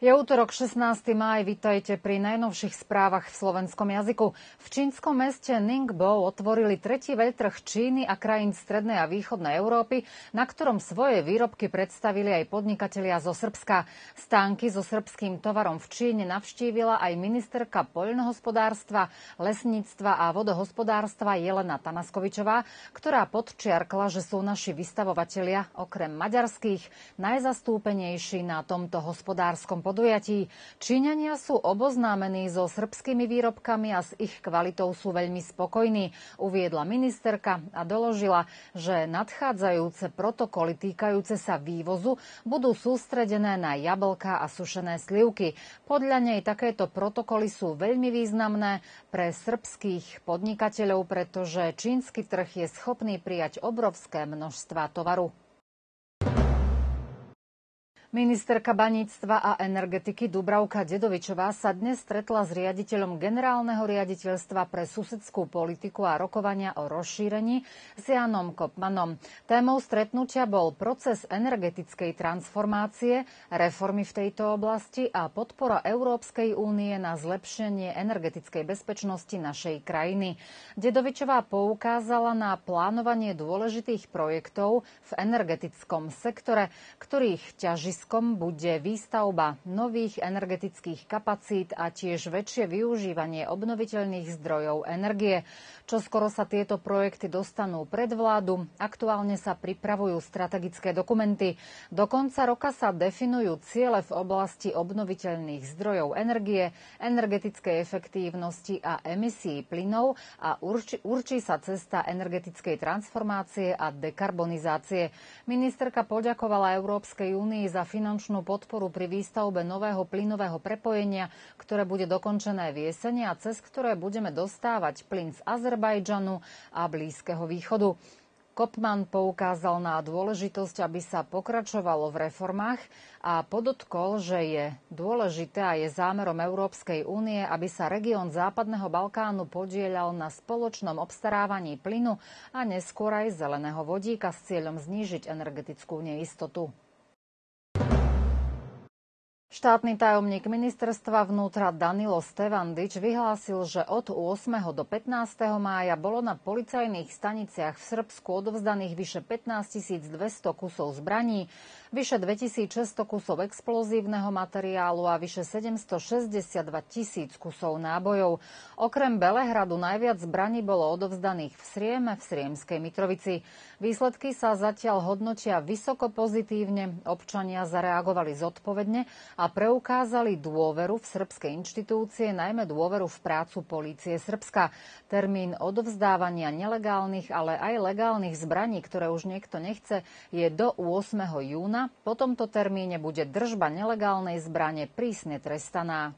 Je útorok 16. máj, vitajte pri najnovších správach v slovenskom jazyku. V čínskom meste Ningbo otvorili tretí veľtrh Číny a krajín strednej a východnej Európy, na ktorom svoje výrobky predstavili aj podnikatelia zo Srbska. Stánky so srbským tovarom v Číne navštívila aj ministerka poľnohospodárstva, lesníctva a vodohospodárstva Jelena Tanaskovičová, ktorá podčiarkla, že sú naši vystavovatelia okrem maďarských najzastúpenejší na tomto hospodárskom podujatí. Číňania sú oboznámení so srbskými výrobkami a s ich kvalitou sú veľmi spokojní, uviedla ministerka a doložila, že nadchádzajúce protokoly týkajúce sa vývozu budú sústredené na jablká a sušené slivky. Podľa nej takéto protokoly sú veľmi významné pre srbských podnikateľov, pretože čínsky trh je schopný prijať obrovské množstvá tovaru. Ministerka baníctva a energetiky Dubravka Dedovičová sa dnes stretla s riaditeľom generálneho riaditeľstva pre susedskú politiku a rokovania o rozšírení s Jánom Kopmanom. Témou stretnutia bol proces energetickej transformácie, reformy v tejto oblasti a podpora Európskej únie na zlepšenie energetickej bezpečnosti našej krajiny. Dedovičová poukázala na plánovanie dôležitých projektov v energetickom sektore, ktorých ťažiskom bude výstavba nových energetických kapacít a tiež väčšie využívanie obnoviteľných zdrojov energie. Čoskoro sa tieto projekty dostanú pred vládu, aktuálne sa pripravujú strategické dokumenty. Do konca roka sa definujú ciele v oblasti obnoviteľných zdrojov energie, energetickej efektívnosti a emisí plynov a určí sa cesta energetickej transformácie a dekarbonizácie. Ministerka poďakovala Európskej únii za finančnú podporu pri výstavbe nového plynového prepojenia, ktoré bude dokončené v jeseni a cez ktoré budeme dostávať plyn z Azerbajdžanu a Blízkeho východu. Kopman poukázal na dôležitosť, aby sa pokračovalo v reformách a podotkol, že je dôležité a je zámerom Európskej únie, aby sa región Západného Balkánu podieľal na spoločnom obstarávaní plynu a neskôr aj zeleného vodíka s cieľom znížiť energetickú neistotu. Štátny tajomník ministerstva vnútra Danilo Stevandič vyhlásil, že od 8. do 15. mája bolo na policajných staniciach v Srbsku odovzdaných vyše 15 200 kusov zbraní, vyše 2600 kusov explozívneho materiálu a vyše 762 000 kusov nábojov. Okrem Belehradu najviac zbraní bolo odovzdaných v Srieme, v Sriemskej Mitrovici. Výsledky sa zatiaľ hodnotia vysoko pozitívne, občania zareagovali zodpovedne a preukázali dôveru v srbské inštitúcie, najmä dôveru v prácu polície Srbska. Termín odovzdávania nelegálnych, ale aj legálnych zbraní, ktoré už niekto nechce, je do 8. júna. Po tomto termíne bude držba nelegálnej zbrane prísne trestaná.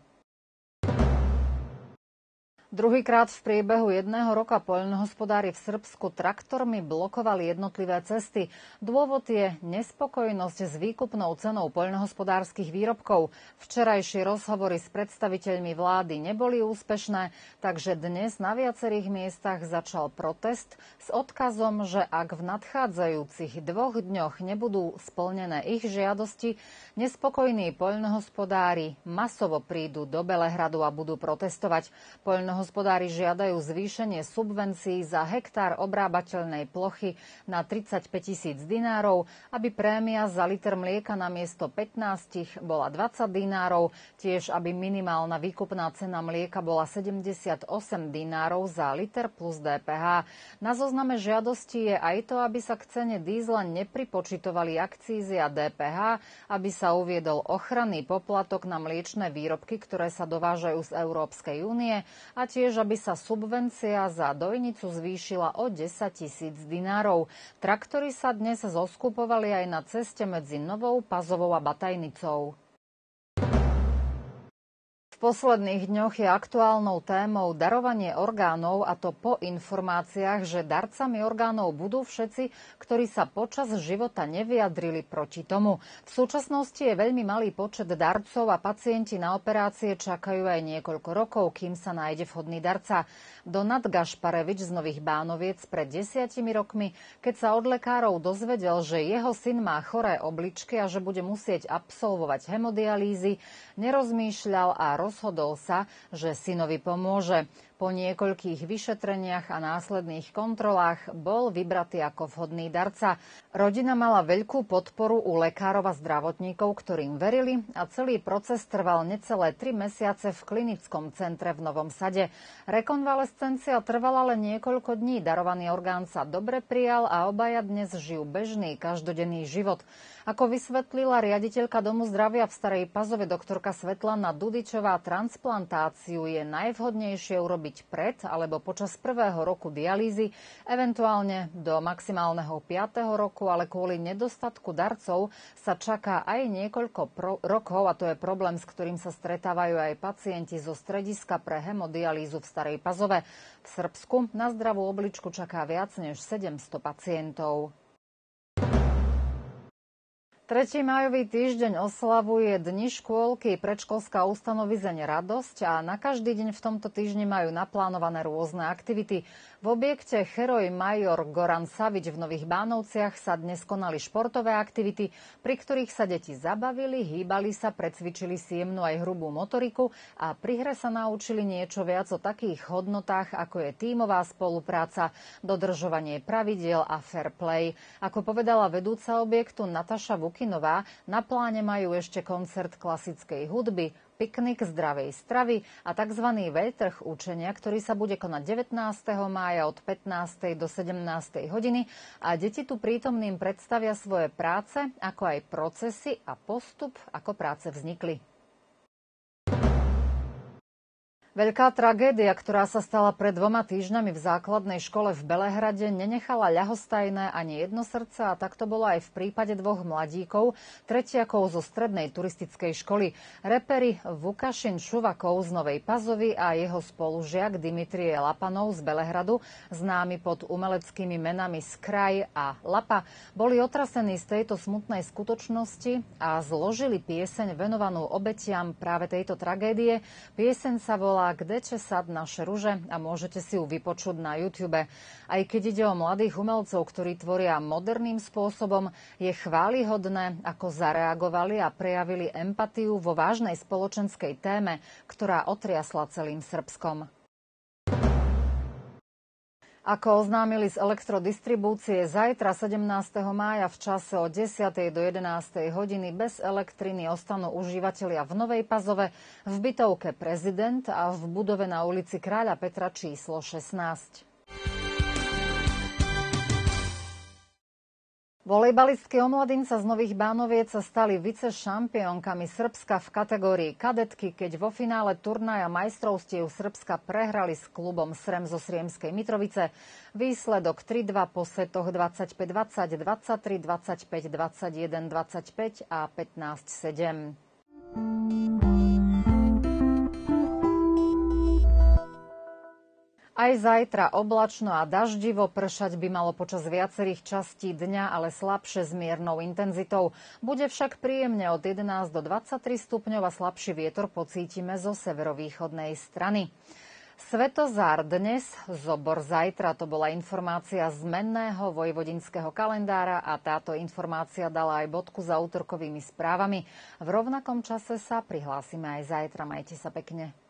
Druhýkrát v priebehu jedného roka poľnohospodári v Srbsku traktormi blokovali jednotlivé cesty. Dôvod je nespokojnosť s výkupnou cenou poľnohospodárskych výrobkov. Včerajšie rozhovory s predstaviteľmi vlády neboli úspešné, takže dnes na viacerých miestach začal protest s odkazom, že ak v nadchádzajúcich 2 dňoch nebudú splnené ich žiadosti, nespokojní poľnohospodári masovo prídu do Belehradu a budú protestovať. Poľnohospodári žiadajú zvýšenie subvencií za hektár obrábateľnej plochy na 35 000 dinárov, aby prémia za liter mlieka namiesto 15 bola 20 dinárov, tiež aby minimálna výkupná cena mlieka bola 78 dinárov za liter plus DPH. Na zozname žiadosti je aj to, aby sa k cene dízla nepripočitovali akcízy a DPH, aby sa uviedol ochranný poplatok na mliečne výrobky, ktoré sa dovážajú z Európskej únie a tiež, aby sa subvencia za dojnicu zvýšila o 10 000 dinárov. Traktory sa dnes zoskupovali aj na ceste medzi Novou Pazovou a Batajnicou. V posledných dňoch je aktuálnou témou darovanie orgánov, a to po informáciách, že darcami orgánov budú všetci, ktorí sa počas života nevyjadrili proti tomu. V súčasnosti je veľmi malý počet darcov a pacienti na operácie čakajú aj niekoľko rokov, kým sa nájde vhodný darca. Donat Gašparevič z Nových Bánoviec pred 10 rokmi, keď sa od lekárov dozvedel, že jeho syn má choré obličky a že bude musieť absolvovať hemodialýzy, nerozmýšľal a rozhodol sa, že synovi pomôže. Po niekoľkých vyšetreniach a následných kontrolách bol vybratý ako vhodný darca. Rodina mala veľkú podporu u lekárov a zdravotníkov, ktorým verili, a celý proces trval necelé 3 mesiace v klinickom centre v Novom Sade. Rekonvalescencia trvala len niekoľko dní, darovaný orgán sa dobre prijal a obaja dnes žijú bežný, každodenný život. Ako vysvetlila riaditeľka Domu zdravia v Starej Pazove doktorka Svetlana Dudičová, transplantáciu je najvhodnejšie urobiť pred alebo počas prvého roku dialýzy, eventuálne do maximálneho 5. roku, ale kvôli nedostatku darcov sa čaká aj niekoľko rokov, a to je problém, s ktorým sa stretávajú aj pacienti zo strediska pre hemodialýzu v Starej Pazove. V Srbsku na zdravú obličku čaká viac než 700 pacientov. 3. májový týždeň oslavuje Dni škôlky predškolská ustanovizeň Radosť a na každý deň v tomto týždni majú naplánované rôzne aktivity. V objekte Heroj Major Goran Savič v Nových Bánovciach sa dnes konali športové aktivity, pri ktorých sa deti zabavili, hýbali sa, precvičili si jemnú aj hrubú motoriku a pri hre sa naučili niečo viac o takých hodnotách, ako je tímová spolupráca, dodržovanie pravidiel a fair play. Ako povedala vedúca objektu Nataša Vukinová, na pláne majú ešte koncert klasickej hudby, piknik zdravej stravy a tzv. Veľtrh učenia, ktorý sa bude konať 19. mája od 15. do 17. hodiny a deti tu prítomným predstavia svoje práce, ako aj procesy a postup, ako práce vznikli. Veľká tragédia, ktorá sa stala pred 2 týždňami v základnej škole v Belehrade, nenechala ľahostajné ani jedno srdce, a tak to bolo aj v prípade 2 mladíkov, tretiakov zo strednej turistickej školy. Reperi Vukašin Šuvakov z Novej Pazovy a jeho spolužiak Dimitrie Lapanov z Belehradu, známy pod umeleckými menami Skraj a Lapa, boli otrasení z tejto smutnej skutočnosti a zložili pieseň venovanú obetiam práve tejto tragédie. Pieseň sa volá Kde će sad naše ruže a môžete si ju vypočuť na YouTube. Aj keď ide o mladých umelcov, ktorí tvoria moderným spôsobom, je chválihodné, ako zareagovali a prejavili empatiu vo vážnej spoločenskej téme, ktorá otriasla celým Srbskom. Ako oznámili z elektrodistribúcie, zajtra 17. mája v čase od 10. do 11. hodiny bez elektriny ostanú užívateľia v Novej Pazove, v bytovke Prezident a v budove na ulici Kráľa Petra číslo 16. Volejbalistky omladinca z Nových Bánoviec sa stali vicešampiónkami Srbska v kategórii kadetky, keď vo finále turnaja majstrovstiev Srbska prehrali s klubom Srem zo Sriemskej Mitrovice. Výsledok 3-2 po setoch 25-20, 23-25, 21-25 a 15-7. Aj zajtra oblačno a daždivo, pršať by malo počas viacerých častí dňa, ale slabšie s miernou intenzitou. Bude však príjemne od 11 do 23 stupňov a slabší vietor pocítime zo severovýchodnej strany. Svetozár dnes, zobor zajtra, to bola informácia z menného vojvodinského kalendára a táto informácia dala aj bodku za útorkovými správami. V rovnakom čase sa prihlásime aj zajtra. Majte sa pekne.